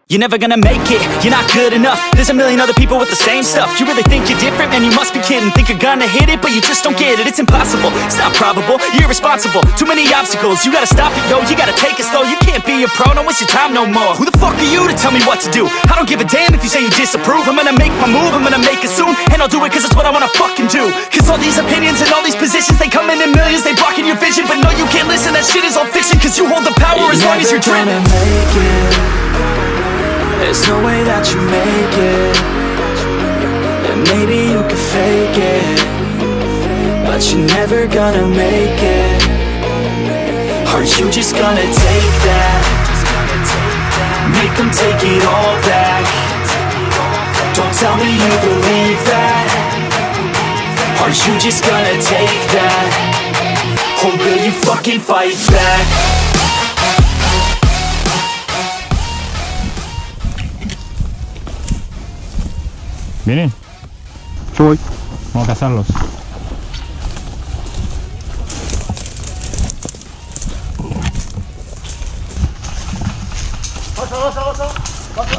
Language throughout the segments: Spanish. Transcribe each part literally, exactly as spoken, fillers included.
You're never gonna make it, you're not good enough. There's a million other people with the same stuff. You really think you're different? Man, you must be kidding. Think you're gonna hit it, but you just don't get it. It's impossible, it's not probable, you're irresponsible. Too many obstacles, you gotta stop it, yo. You gotta take it slow, you can't be a pro. Don't waste your time no more. Who the fuck are you to tell me what to do? I don't give a damn if you say you disapprove. I'm gonna make my move, I'm gonna make it soon. And I'll do it cause it's what I wanna fucking do. Cause all these opinions and all these positions, they come in in millions, they blocking your vision. But no, you can't listen, that shit is all fiction. Cause you hold the power as long as you're dreaming. There's no way that you make it. And maybe you can fake it, but you're never gonna make it. Are you just gonna take that? Make them take it all back. Don't tell me you believe that. Are you just gonna take that? Or will you fucking fight back? ¿Vienen? Yo voy. Vamos a cazarlos. Baja, baja, baja, baja.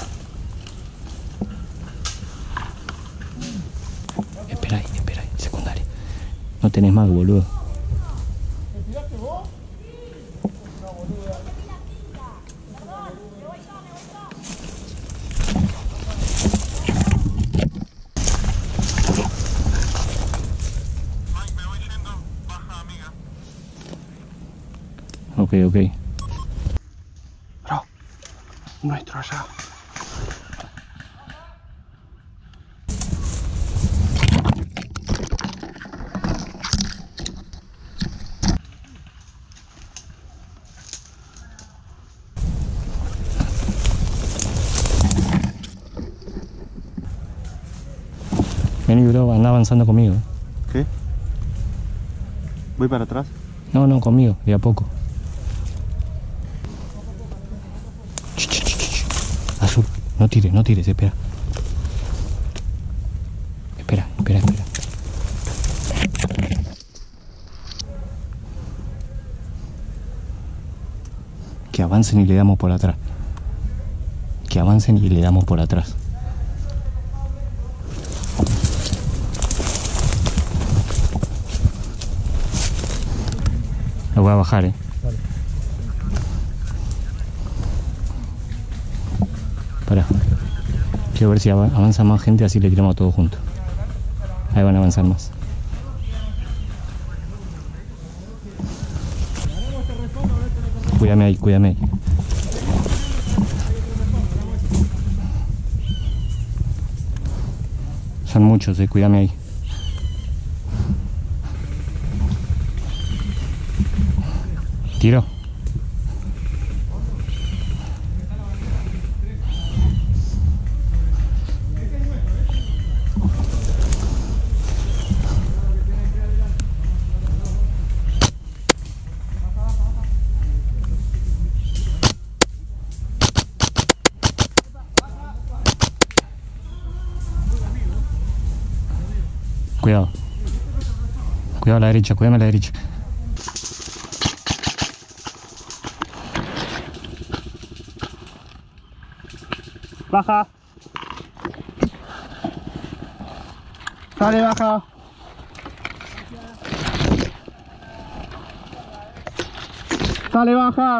Espera ahí, espera ahí, secundaria. No tenés más, boludo. ¿Te tiraste vos? No, boluda. Ok, ok. Bro, nuestro allá. Vení, bro, anda avanzando conmigo. ¿Qué? ¿Voy para atrás? No, no, conmigo, de a poco. Ch, ch, ch, ch. Azul, no tires, no tires, espera. Espera, espera, espera. Que avancen y le damos por atrás. Que avancen y le damos por atrás. Lo voy a bajar, eh. Vale. Pará. Quiero ver si av avanza más gente, así le tiramos todo juntos. Ahí van a avanzar más. Cuídame ahí, cuídame ahí. Son muchos, eh, cuídame ahí. Tiro. Cuidado. Cuidado a la derecha, cuídame a la derecha. Baja. Dale, baja. Dale, baja.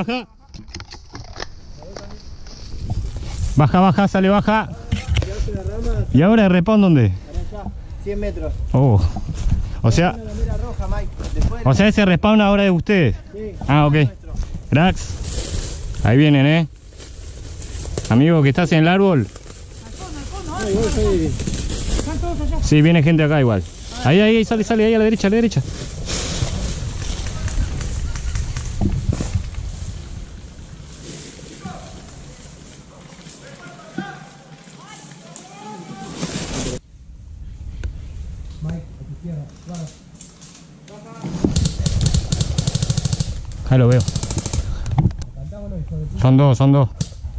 Baja. Baja, baja, sale, baja. ¿Y ahora el respawn dónde? cien metros. Oh. O sea, o sea, ese respawn ahora es de ustedes. Sí. Ah, ok. Grax. Ahí vienen, eh. Amigo, que estás en el árbol. Sí, viene gente acá igual. Ahí, ahí, ahí, sale, sale, ahí a la derecha, a la derecha. Ahí lo veo. Son dos, son dos.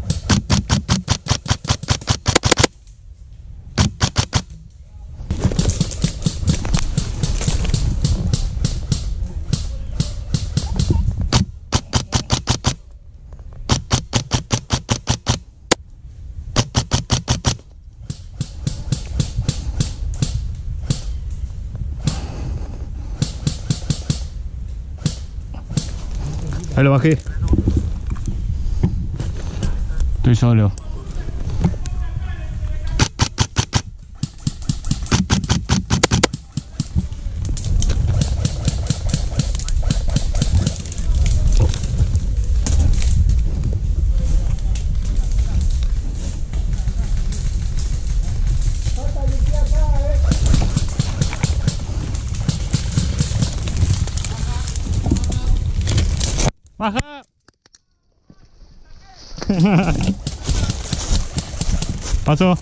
Ahí lo bajé. Estoy solo. Baja. Pasó.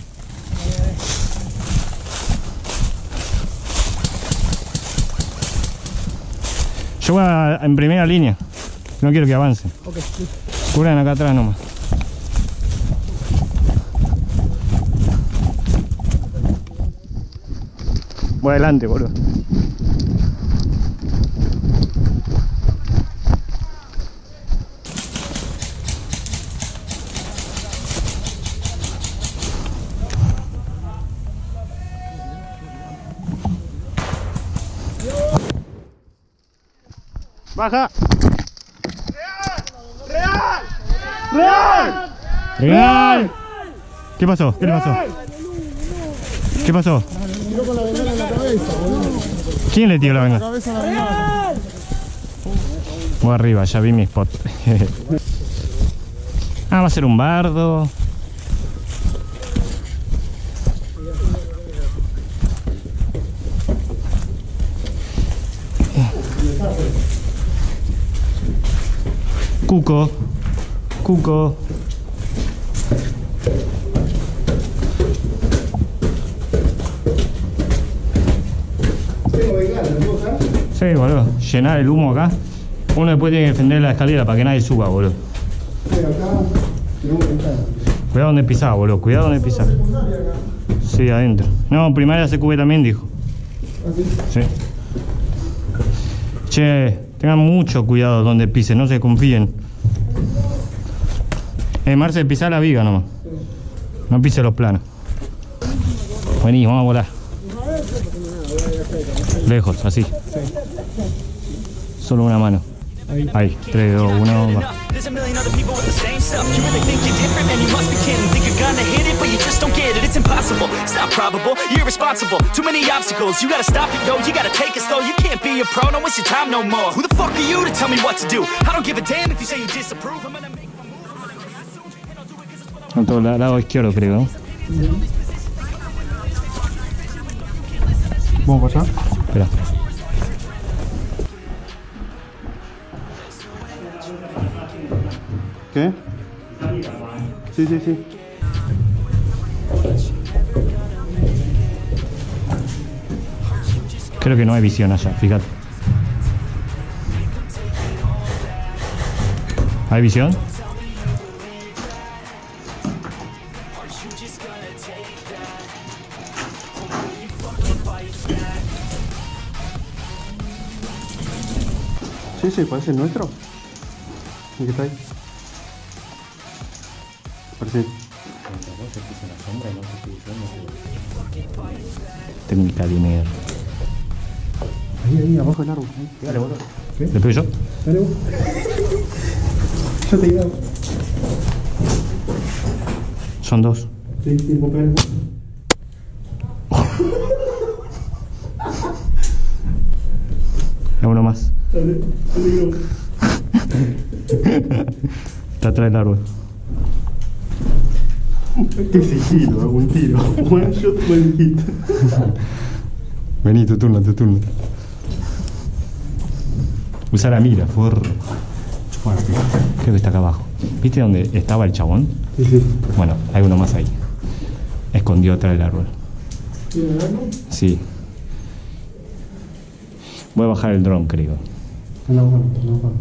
Yo voy a, en primera línea. No quiero que avance. Okay. Curan acá atrás nomás. Voy adelante, boludo. Baja. Real. Real. Real. ¿Qué pasó? ¿Qué le pasó? ¿Qué pasó? Tiró con la bengala en la cabeza, boludo. ¿Quién le tiró la La bengala? cabeza a la bengala. Voy arriba, ya vi mi spot. Ah, va a ser un bardo. Cuco, Cuco. Sí, boludo. Llenar el humo acá. Uno después tiene que defender la escalera para que nadie suba, boludo. Cuidado donde pisás, boludo. Cuidado donde pisás. Sí, adentro. No, primaria C Q B también dijo. Sí. Che, tengan mucho cuidado donde pisen, no se confíen. Eh, Marce, pisá la viga nomás. No pise los planos. Vení, vamos a volar. Lejos, así. Solo una mano. Ahí, tres, dos, uno, va. There's a million other people with the same stuff. You really think you're different, man, you must be kidding. Think you're gonna hit it, but you just don't get it. It's impossible, it's not probable, you're irresponsible. Too many obstacles, you gotta stop it, yo. You gotta take it slow, you can't be a pro, don't waste your time no more. Who the fuck are you to tell me what to do? I don't give a damn if you say you disapprove. I'm gonna make my move, I'm gonna react soon, and I'll do it 'cause it's what I'm En todo el lado izquierdo, creo, ¿no? Vamos para allá. Espera. ¿Qué? Sí, sí, sí. Creo que no hay visión allá, fíjate. ¿Hay visión? Sí, sí, parece el nuestro. ¿Y qué está ahí? Parece. Técnica de mierda. Ahí, ahí, abajo del árbol. Ahí. Dale, boludo. ¿Le pego yo? Dale, vos. Yo te digo. Son dos. Sí, sí, vos pegale. Es uno más. Dale, dale, Está atrás del árbol. qué sigilo, hago un tiro. One shot, one hit. Vení, tu turno, tu turno. Usa la mira, forro. Creo que está acá abajo. ¿Viste dónde estaba el chabón? Sí, sí. Bueno, hay uno más ahí. Escondido atrás del árbol. ¿Tiene el árbol? Sí. Voy a bajar el dron, creo. No, bueno, no, bueno.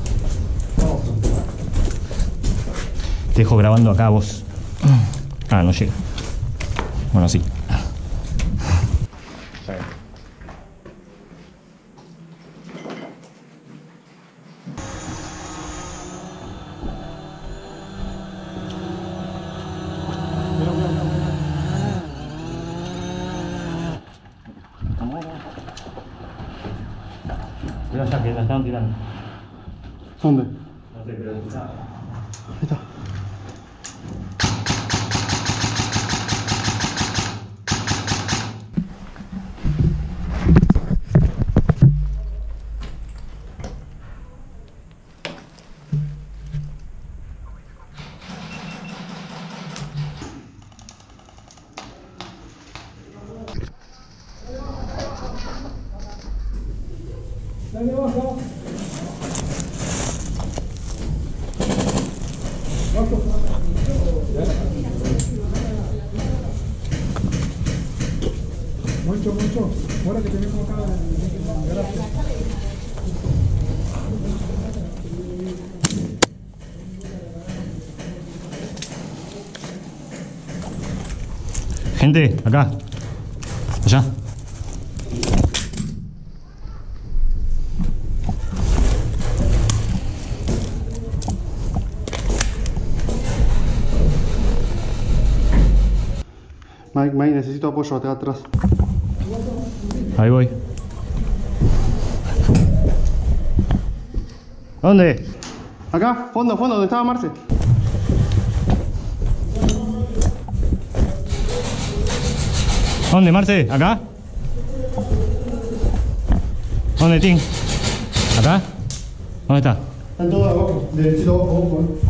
Te dejo grabando acá vos. Ah, no llega. Bueno, sí. Pero ya que la estaban tirando. ¿Dónde? No sé, pero está. Ahí está. Mucho, mucho. Ahora que tenemos acá el garaje. Gente, acá. Allá. Mike, Mike, necesito apoyo acá atrás. Ahí voy. ¿Dónde? Acá, fondo, fondo, donde estaba Marce. ¿Dónde, Marce? ¿Acá? ¿Dónde, Tim? ¿Acá? ¿Dónde está? Están todos abajo, derechito abajo, abajo, eh.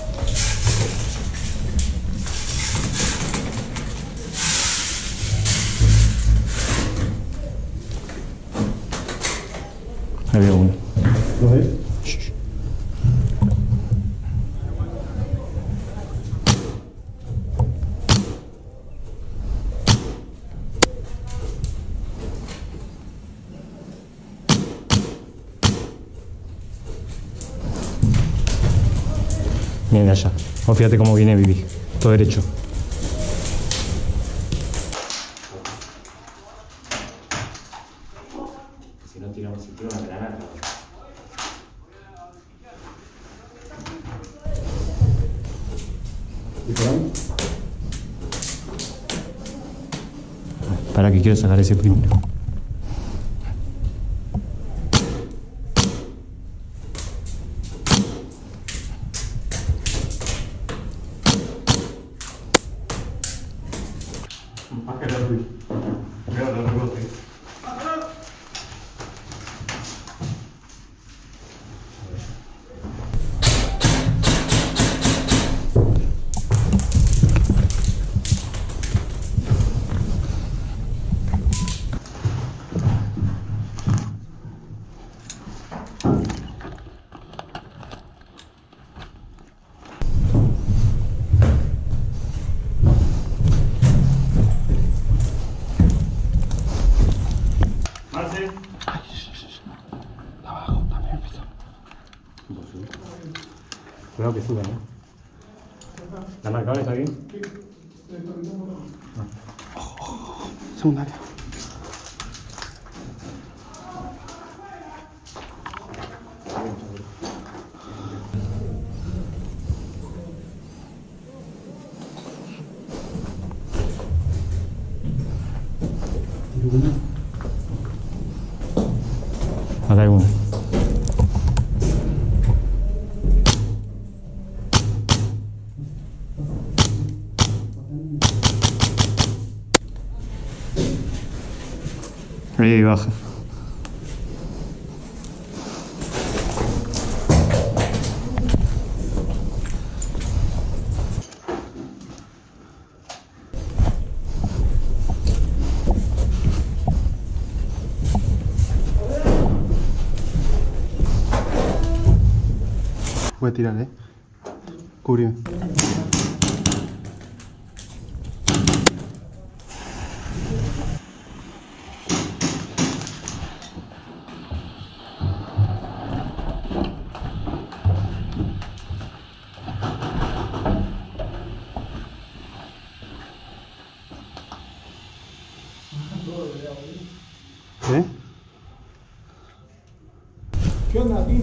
Ahí veo uno. ¿Lo ves? Viene de allá. Oh, fíjate cómo viene Vivi. Todo derecho. Si no tiramos, si tiramos una granada. Para que quiero sacar ese primero. Cuidado que suban, ¿eh? ¿La marcadora está bien? Sí. Secundaria. Acá hay uno. Ahí baja. Voy a tirar, eh. Cúbreme. ¿Eh? ¿Qué onda aquí?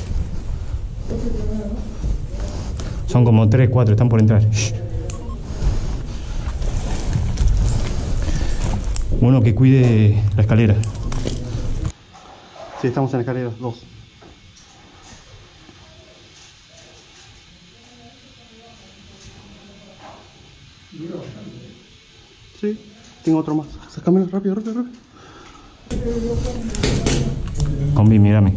Son como tres, cuatro, están por entrar. Shh. Uno que cuide la escalera. Sí, estamos en la escalera, dos. Sí, tengo otro más. Sácamelo rápido, rápido, rápido. Combi, mírame.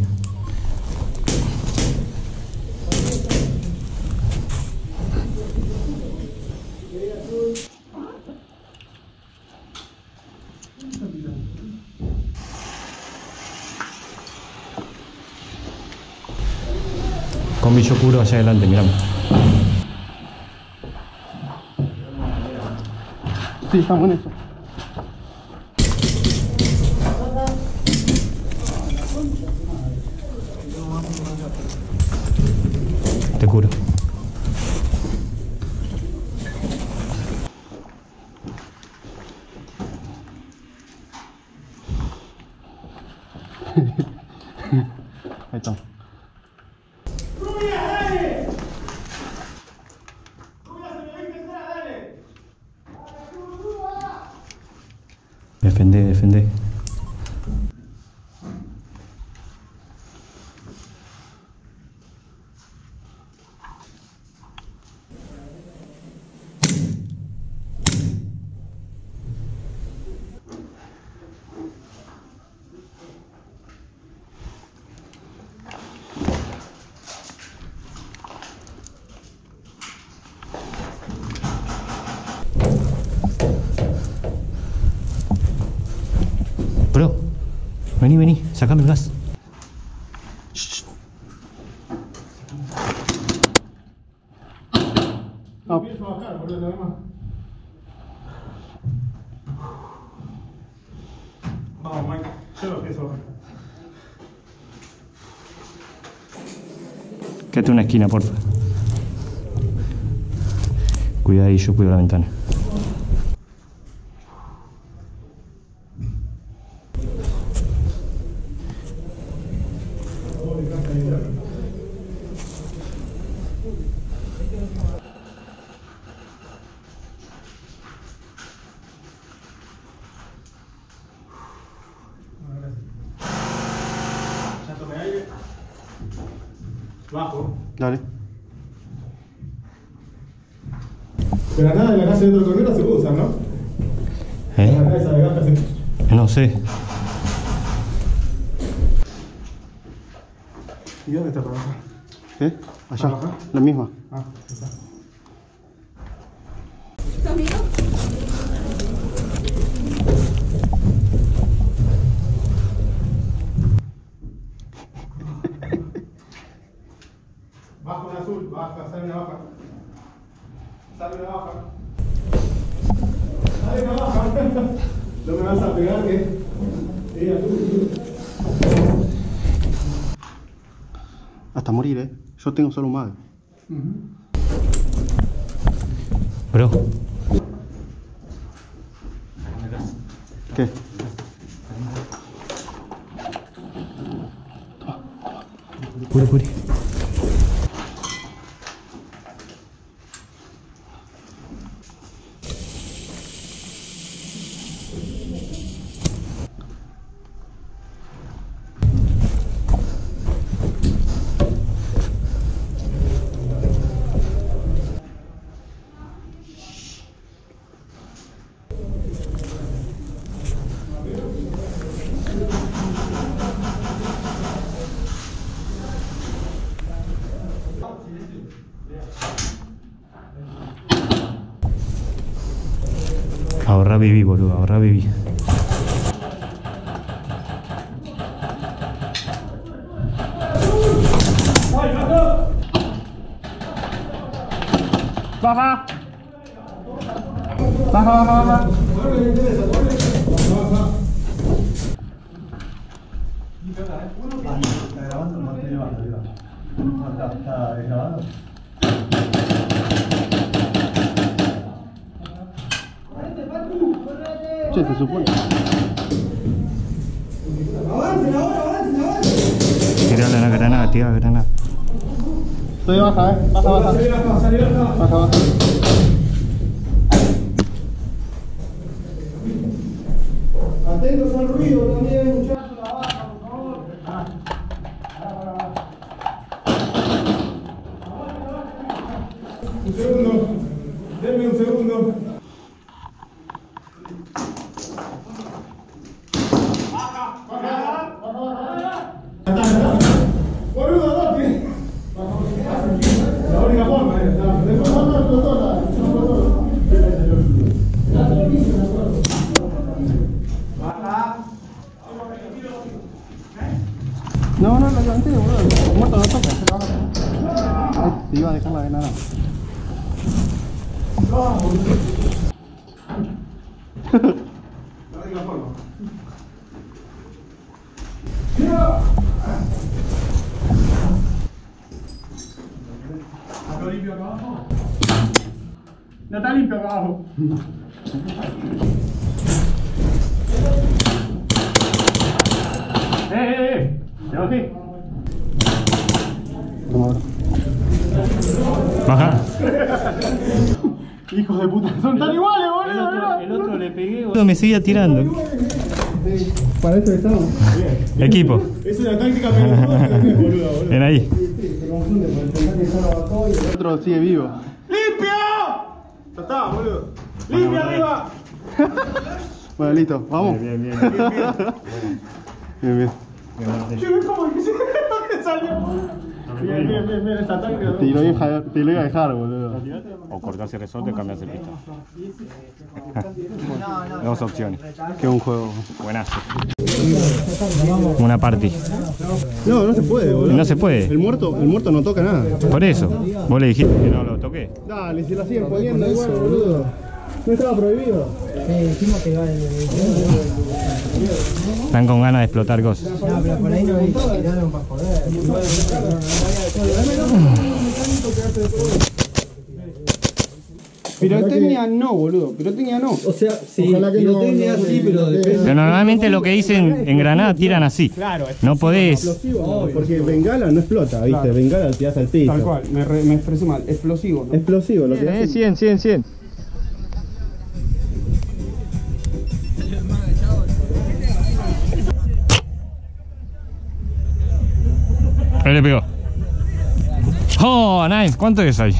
Combi, yo cubro hacia adelante, mirame. Sí, estamos en eso. Te curo. Ahí estamos. Defendé, defendé. Bro, vení, vení, sacame el gas. No. Empiezo a bajar, boludo, además. Vamos, Mike. Yo lo empiezo a bajar. Quédate en una esquina, porfa. Cuida ahí, yo cuido la ventana. Ya tomé aire. Bajo. Dale. Pero nada de la casa de otro tornero se usa, ¿no? La ¿Eh? cabeza de gato se... No sé. ¿Y dónde está para bajar? ¿Eh? Allá. ¿Para bajar? La misma. Ah, ahí está. Baja un azul, baja, sale una baja. Sale una baja. Sale una baja. No me vas a pegar, que. Sí, azul. Hasta morir, ¿eh? Yo tengo solo un mag. Bro, ¿Qué? cure, cure. viví, boludo, ahorra viví. Baja. Baja, baja, baja. Che, se supone. Tirale la granada, tira la granada. Estoy baja, eh. Baja, baja. Baja, baja. Atentos al ruido también, muchachos. La baja, por favor. Un segundo. Denme un segundo. La única forma es. Después no no explotó la. No explotó. No, no, la levanté, boludo. El muerto no toca, se la baja. Ay, te iba a dejar la granada. La única forma. ¿Está limpio acá abajo? No está limpio acá abajo. ¡Eh, eh, eh! ¿Te lo aquí? Baja. Hijos de puta, son tan iguales, boludo. El otro, el otro le pegué, boludo, me seguía tirando. Para eso estamos. Equipo. Es una táctica peligrosa, boludo. Ven ahí. Se confunde porque pensás que solo bajó y el otro sigue vivo. ¡Limpio! Ya está, boludo. ¡Limpio arriba! Bueno, listo, vamos. Bien, bien, bien. Bien, bien. Bien, bien. Bien, Yo ¿cómo que se salió? Bien, bien, bien, bien, esta táctica. Te lo iba a- te lo iba a dejar, boludo. O cortás el resorte o cambias el pistón. Dos opciones. Qué buen juego. Buenazo. Una party. No, no se puede, boludo. No se puede. El muerto, el muerto no toca nada. Por eso. Vos le dijiste que no lo toqué. Dale, si la siguen poniendo igual, boludo. No estaba prohibido. Están con ganas de explotar cosas. No, pero por ahí no tiraron para joder. Pirotecnia no, boludo. Pirotecnia no. O sea, sí, pirotecnia sí, pero depende. Pero normalmente lo que dicen en Granada tiran así. No podés. Explosivo, porque bengala no explota, ¿viste? Claro. Bengala tirás al piso. Tal cual, me, re, me expresé mal. Explosivo, ¿no? Explosivo, lo que hace. cien, cien, cien. Ahí le pegó. Oh, nice. ¿Cuánto es ahí?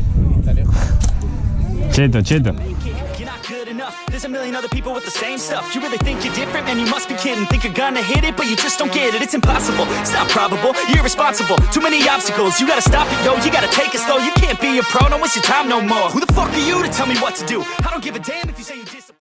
Cheto, cheto. You're not good enough. There's a million other people with the same stuff. You really think you're different, man? You must be kidding. Think you're gonna hit it, but you just don't get it. It's impossible. It's not probable. You're irresponsible. Too many obstacles. You gotta stop it, yo. You gotta take it slow. You can't be a pro. Don't waste your time no more. Who the fuck are you to tell me what to do? I don't give a damn if you say you just